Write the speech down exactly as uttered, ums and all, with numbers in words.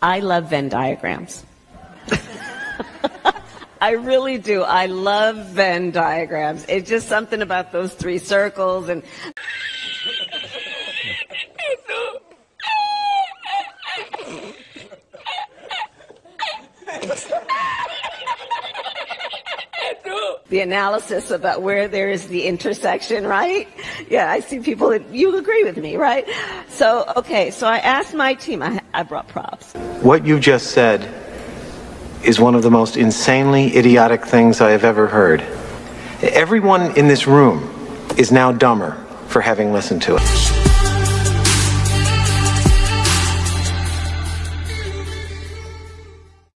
I love Venn diagrams. I really do. I love Venn diagrams. It's just something about those three circles and... the analysis about where there is the intersection, right? Yeah, I see people that you agree with me, right? So, okay, so I asked my team, I, I brought props. What you just said is one of the most insanely idiotic things I have ever heard. Everyone in this room is now dumber for having listened to it.